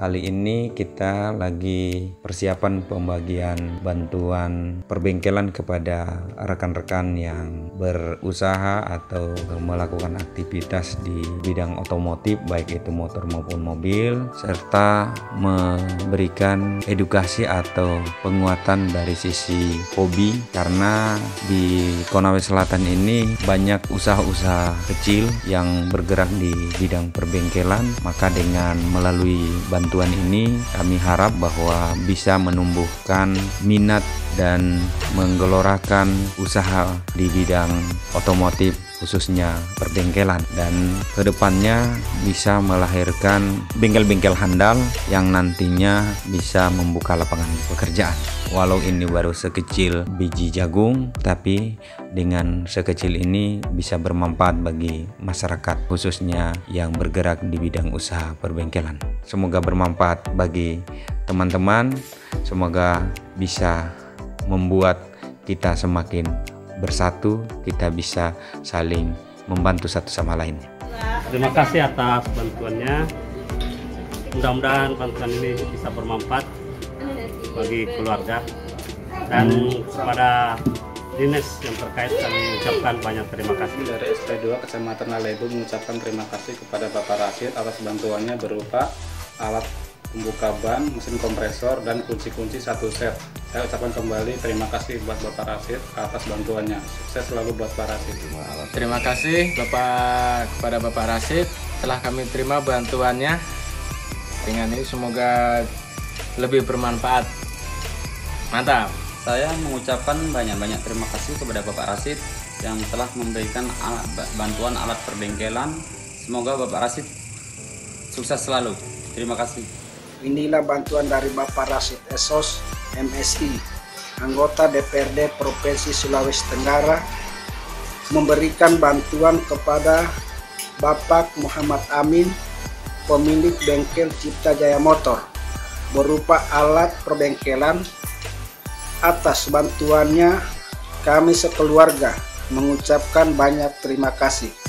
Kali ini kita lagi persiapan pembagian bantuan perbengkelan kepada rekan-rekan yang berusaha atau melakukan aktivitas di bidang otomotif, baik itu motor maupun mobil, serta memberikan edukasi atau penguatan dari sisi hobi, karena di Konawe Selatan ini banyak usaha-usaha kecil yang bergerak di bidang perbengkelan. Maka dengan melalui bantuan ini kami harap bahwa bisa menumbuhkan minat dan menggelorakan usaha di bidang otomotif, khususnya perbengkelan, dan kedepannya bisa melahirkan bengkel-bengkel handal yang nantinya bisa membuka lapangan pekerjaan. Walau ini baru sekecil biji jagung, tapi dengan sekecil ini bisa bermanfaat bagi masyarakat, khususnya yang bergerak di bidang usaha perbengkelan. Semoga bermanfaat bagi teman-teman, semoga bisa membuat kita semakin bersatu, kita bisa saling membantu satu sama lain. Terima kasih atas bantuannya. Mudah-mudahan bantuan ini bisa bermanfaat bagi keluarga, dan kepada dinas yang terkait kami ucapkan banyak terima kasih. Dari SP2 Kecamatan Lalebu mengucapkan terima kasih kepada Bapak Rashid atas bantuannya berupa alat pembuka ban, mesin kompresor, dan kunci-kunci satu set. Saya ucapkan kembali terima kasih buat Bapak Rashid atas bantuannya. Sukses selalu buat Pak Rashid. Terima kasih kepada Bapak Rashid telah kami terima bantuannya. Dengan ini semoga lebih bermanfaat. Mantap. Saya mengucapkan banyak-banyak terima kasih kepada Bapak Rashid yang telah memberikan bantuan alat perbengkelan. Semoga Bapak Rashid sukses selalu. Terima kasih. Inilah bantuan dari Bapak Rashid Esos, MSI, anggota DPRD Provinsi Sulawesi Tenggara, memberikan bantuan kepada Bapak Muhammad Amin, pemilik bengkel Cipta Jaya Motor, berupa alat perbengkelan. Atas bantuannya kami sekeluarga mengucapkan banyak terima kasih.